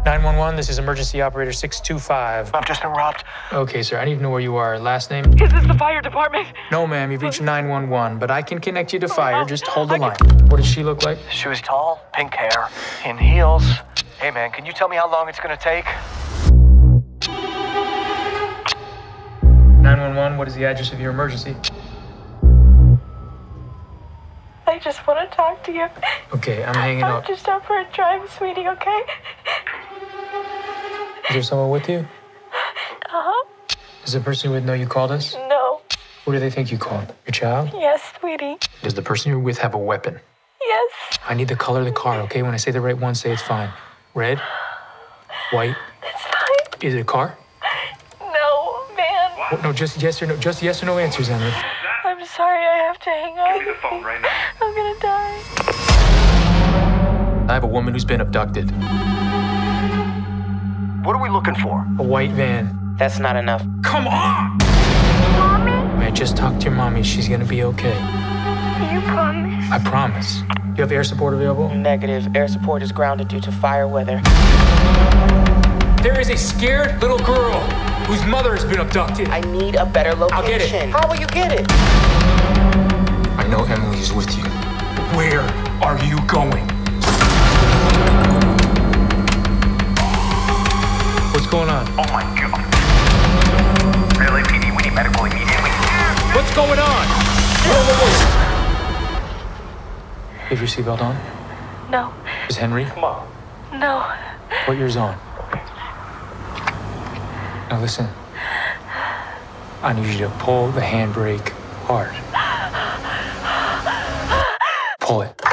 911, this is emergency operator 625. I've just been robbed. Okay, sir, I need to know where you are. Last name? Is this the fire department? No, ma'am, you've reached 911, but I can connect you to fire. Just hold the line. What does she look like? She was tall, pink hair, in heels. Hey, man, can you tell me how long it's gonna take? 911, what is the address of your emergency? I just want to talk to you. Okay, I'm hanging I'm up. just out for a drive, sweetie, okay? Is there someone with you? Uh-huh. Does the person you're with know you called us? No. Who do they think you called? Your child? Yes, sweetie. Does the person you're with have a weapon? Yes. I need the color of the car, okay? When I say the right one, say it's fine. Red? White? It's fine. Is it a car? No, man. Oh, no, just yes or no. Just yes or no answers, Emily. I'm sorry, I have to hang up. Give me the phone right now. I'm gonna die. I have a woman who's been abducted. What are we looking for? A white van. That's not enough. Come on! Mommy? I just talked to your mommy. She's gonna be okay. You promise? I promise. You have air support available? Negative. Air support is grounded due to fire weather. There is a scared little girl whose mother has been abducted. I need a better location. I'll get it. How will you get it? I know Emily is with you. Where are you going? What's going on? Oh my God. Really, PD, we need medical immediately. What's going on? Whoa. You have your seatbelt on? No. Is Henry? Come on. No. Put yours on. Now listen. I need you to pull the handbrake hard. Pull it.